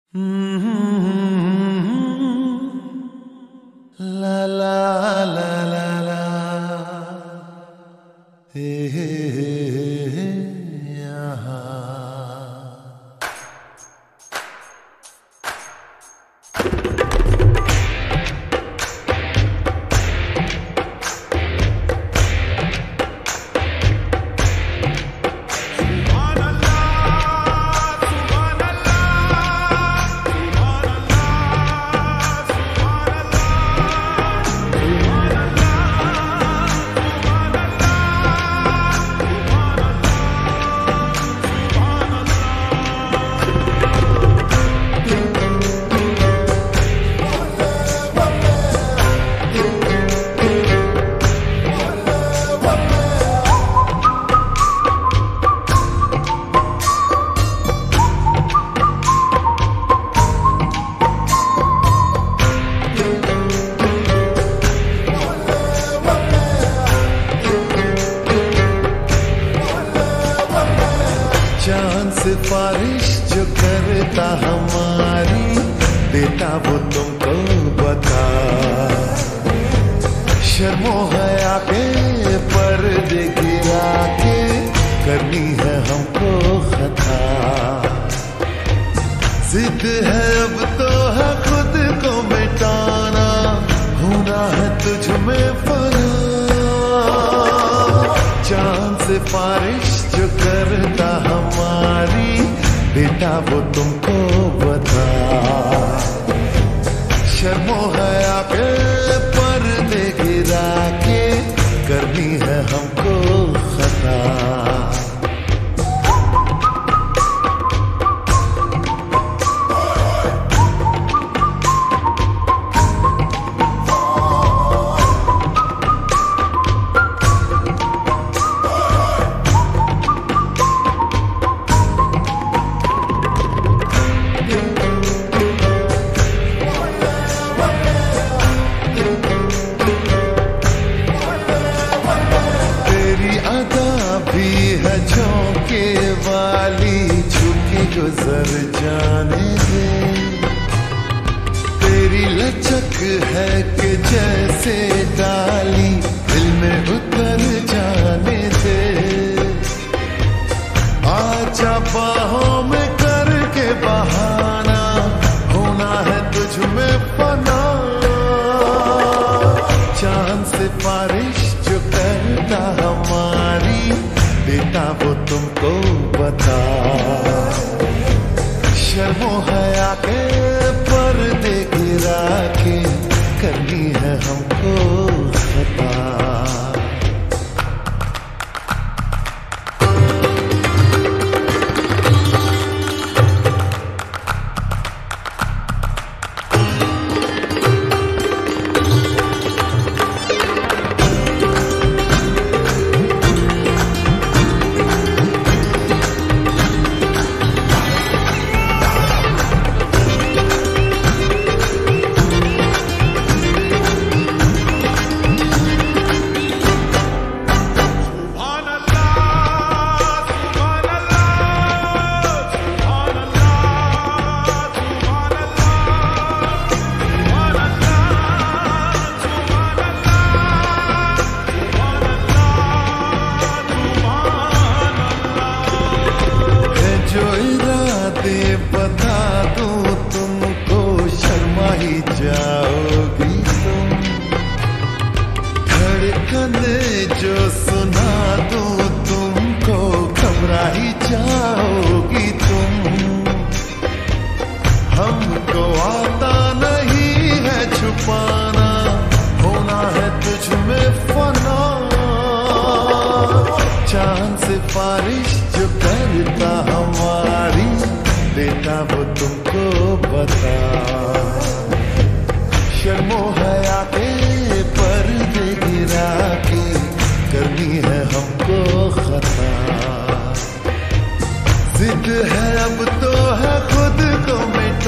La la la la la, hey, hey, hey, hey, yeah. चांद सिफारिश जो करता हमारी, देता वो तुमको बता। शर्मो हया के पर्दे गिरा के करनी है हमको खता। जिद है अब तो है खुद को मिटाना, होना है तुझ में फना। चांद सिफारिश जो करता हमारी, बेटा वो तुमको बता। शर्मो हया के पर्दे गिरा के करनी है हमको खता। झोंके वाली झुकी गुजर जाने दे। तेरी लचक है कि जैसे डाली दिल में उतर जाने दे। आजा बाहों में करके बहाना, होना है तुझ में फना। चांद सिफारिश जो करता हमारी, बेटा वो तुमको बता। शर्मो हया के पर्दे गिरा के करनी है हमको खता। जो इरादे बता दूं तुमको, शर्मा ही जाओगी तुम। धड़कन जो सुना दूं तुमको, घबरा ही जाओगी तुम। हमको आता नहीं है छुपाना, होना है तुझ में फना। चांद सिफारिश जो करता हमारी, बेटा वो तुमको बता। शर्मो हया के पर्दे गिरा के करनी है हमको खता। जिद है अब तो है खुद को मिटाना,